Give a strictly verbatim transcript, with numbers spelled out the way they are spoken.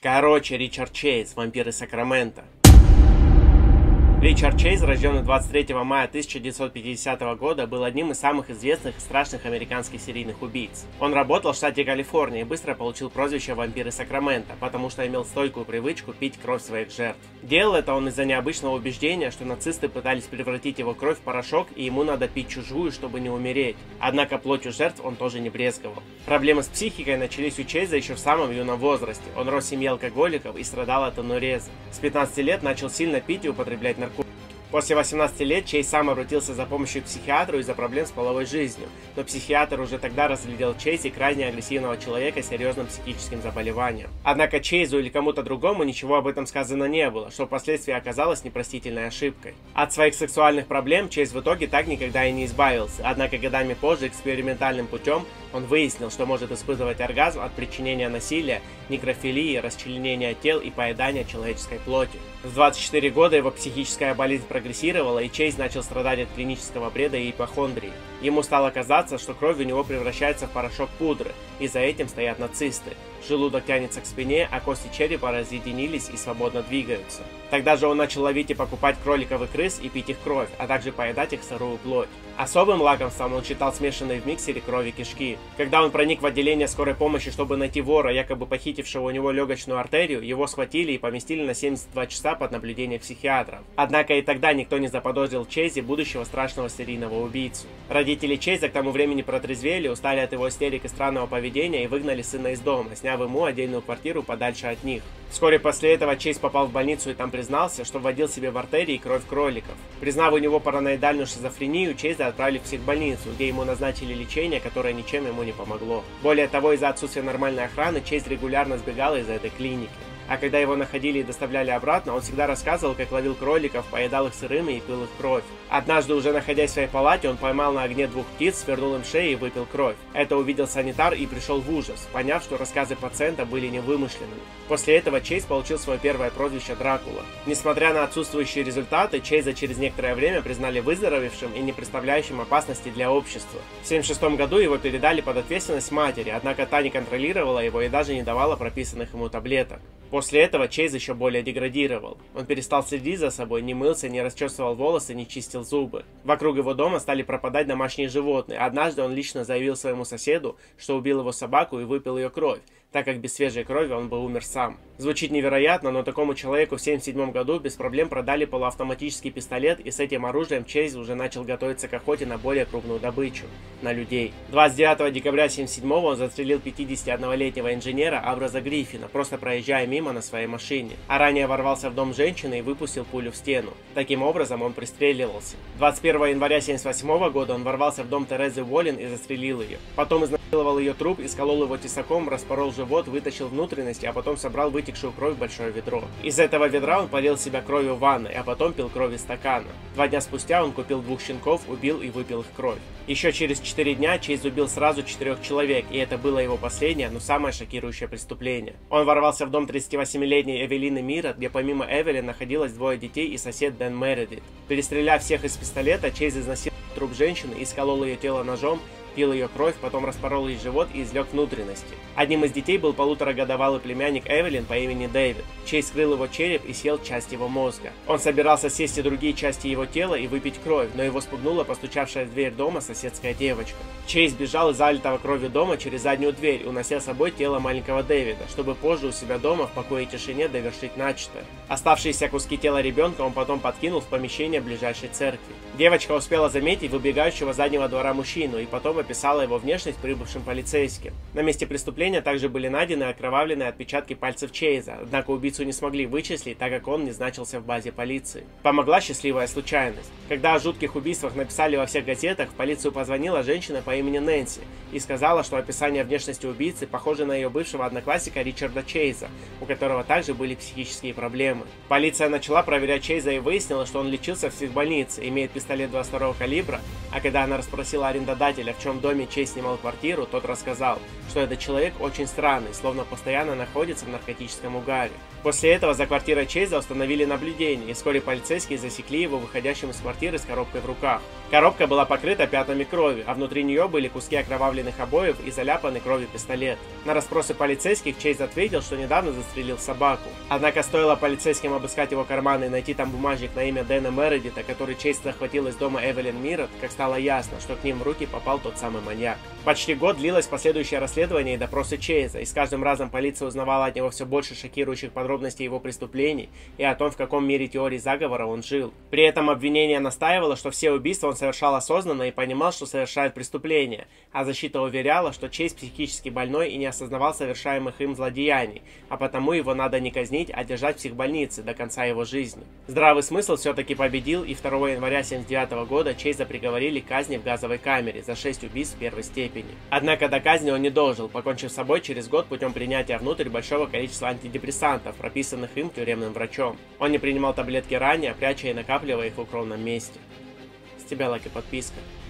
Короче, Ричард Чейз, вампир из Сакраменто. Ричард Чейз, рожденный двадцать третьего мая тысяча девятьсот пятидесятого года, был одним из самых известных и страшных американских серийных убийц. Он работал в штате Калифорния и быстро получил прозвище «Вампир из Сакраменто», потому что имел стойкую привычку пить кровь своих жертв. Делал это он из-за необычного убеждения, что нацисты пытались превратить его кровь в порошок, и ему надо пить чужую, чтобы не умереть. Однако плотью жертв он тоже не брезговал. Проблемы с психикой начались у Чейза еще в самом юном возрасте. Он рос в семье алкоголиков и страдал от ануреза. С пятнадцати лет начал сильно пить и употреблять наркотики. После восемнадцати лет Чейз сам обратился за помощью к психиатру из-за проблем с половой жизнью, но психиатр уже тогда разглядел Чейзе крайне агрессивного человека с серьезным психическим заболеванием. Однако Чейзу или кому-то другому ничего об этом сказано не было, что впоследствии оказалось непростительной ошибкой. От своих сексуальных проблем Чейз в итоге так никогда и не избавился, однако годами позже экспериментальным путем он выяснил, что может испытывать оргазм от причинения насилия, некрофилии, расчленения тел и поедания человеческой плоти. В двадцать четыре года его психическая болезнь прогрессировала, и Чейз начал страдать от клинического бреда и ипохондрии. Ему стало казаться, что кровь у него превращается в порошок пудры, и за этим стоят нацисты. Желудок тянется к спине, а кости черепа разъединились и свободно двигаются. Тогда же он начал ловить и покупать кроликов и крыс и пить их кровь, а также поедать их сырую плоть. Особым лакомством он считал смешанные в миксере крови кишки. Когда он проник в отделение скорой помощи, чтобы найти вора, якобы похитившего у него легочную артерию, его схватили и поместили на семьдесят два часа под наблюдение психиатров. Однако и тогда никто не заподозрил в Чейзе будущего страшного серийного убийцу. Родители Чейза к тому времени протрезвели, устали от его истерик и странного поведения и выгнали сына из дома, сняв ему отдельную квартиру подальше от них. Вскоре после этого Чейз попал в больницу и там признался, что вводил себе в артерии кровь кроликов. Признав у него параноидальную шизофрению, Чейза отправили в психбольницу, где ему назначили лечение, которое ничем ему не помогло. Более того, из-за отсутствия нормальной охраны Чейз регулярно сбегал из этой клиники. А когда его находили и доставляли обратно, он всегда рассказывал, как ловил кроликов, поедал их сырыми и пил их кровь. Однажды, уже находясь в своей палате, он поймал на огне двух птиц, свернул им шеи и выпил кровь. Это увидел санитар и пришел в ужас, поняв, что рассказы пациента были невымышленными. После этого Чейз получил свое первое прозвище Дракула. Несмотря на отсутствующие результаты, Чейза через некоторое время признали выздоровевшим и не представляющим опасности для общества. В тысяча девятьсот семьдесят шестом году его передали под ответственность матери, однако та не контролировала его и даже не давала прописанных ему таблеток. После этого Чейз еще более деградировал. Он перестал следить за собой, не мылся, не расчесывал волосы, не чистил зубы. Вокруг его дома стали пропадать домашние животные. Однажды он лично заявил своему соседу, что убил его собаку и выпил ее кровь, так как без свежей крови он бы умер сам. Звучит невероятно, но такому человеку в тысяча девятьсот семьдесят седьмом году без проблем продали полуавтоматический пистолет, и с этим оружием Чейз уже начал готовиться к охоте на более крупную добычу – на людей. двадцать девятого декабря тысяча девятьсот семьдесят седьмого он застрелил пятидесятиоднолетнего инженера Абраза Гриффина, просто проезжая мимо на своей машине, а ранее ворвался в дом женщины и выпустил пулю в стену. Таким образом он пристреливался. двадцать первого января тысяча девятьсот восьмого года он ворвался в дом Терезы Уоллен и застрелил ее. Потом изнасиловал ее труп, исколол его тесаком, распорол живот, вытащил внутренности, а потом собрал вытекшую кровь в большое ведро. Из этого ведра он полил себя кровью в ванной, а потом пил кровь из стакана. Два дня спустя он купил двух щенков, убил и выпил их кровь. Еще через четыре дня Чейз убил сразу четырех человек, и это было его последнее, но самое шокирующее преступление. Он ворвался в дом тридцативосьмилетней Эвелины Мира, где помимо Эвелин находилось двое детей и сосед Дэн Мередит. Перестреляв всех из пистолета, Чейз изнасиловал труп женщины и сколол ее тело ножом, пил ее кровь, потом распорол ей живот и извлек внутренности. Одним из детей был полуторагодовалый племянник Эвелин по имени Дэвид. Чейз скрыл его череп и съел часть его мозга. Он собирался съесть и другие части его тела и выпить кровь, но его спугнула постучавшая в дверь дома соседская девочка. Чейз бежал из залитого кровью дома через заднюю дверь, унося с собой тело маленького Дэвида, чтобы позже у себя дома в покое и тишине довершить начатое. Оставшиеся куски тела ребенка он потом подкинул в помещение ближайшей церкви. Девочка успела заметить выбегающего с заднего двора мужчину и потом описала его внешность прибывшим полицейским. На месте преступления также были найдены окровавленные отпечатки пальцев Чейза, однако убийцу не смогли вычислить, так как он не значился в базе полиции. Помогла счастливая случайность. Когда о жутких убийствах написали во всех газетах, в полицию позвонила женщина по имени Нэнси и сказала, что описание внешности убийцы похоже на ее бывшего одноклассника Ричарда Чейза, у которого также были психические проблемы. Полиция начала проверять Чейза и выяснила, что он лечился в психбольнице, имеет пистолет двадцать второго калибра, А когда она расспросила арендодателя, в чем доме Чейз снимал квартиру, тот рассказал, что этот человек очень странный, словно постоянно находится в наркотическом угаре. После этого за квартирой Чейза установили наблюдение, и вскоре полицейские засекли его выходящим из квартиры с коробкой в руках. Коробка была покрыта пятнами крови, а внутри нее были куски окровавленных обоев и заляпанный кровью пистолет. На расспросы полицейских Чейз ответил, что недавно застрелил собаку. Однако стоило полицейским обыскать его карманы и найти там бумажник на имя Дэна Мередита, который Чейз захватил из дома Эвелин Миррот, как стало ясно, что к ним в руки попал тот самый маньяк. Почти год длилось последующее расследование и допросы Чейза, и с каждым разом полиция узнавала от него все больше шокирующих подробностей его преступлений и о том, в каком мире теории заговора он жил. При этом обвинение настаивало, что все убийства он совершал осознанно и понимал, что совершает преступление, а защита уверяла, что Чейз психически больной и не осознавал совершаемых им злодеяний, а потому его надо не казнить, а держать в психбольнице до конца его жизни. Здравый смысл все-таки победил, и второго января тысяча девятьсот семьдесят девятого года Чейза приговорили к казни в газовой камере за шесть убийств первой степени. Однако до казни он не дожил, покончив с собой через год путем принятия внутрь большого количества антидепрессантов, прописанных им тюремным врачом. Он не принимал таблетки ранее, пряча и накапливая их в укромном месте. С тебя лайк и подписка.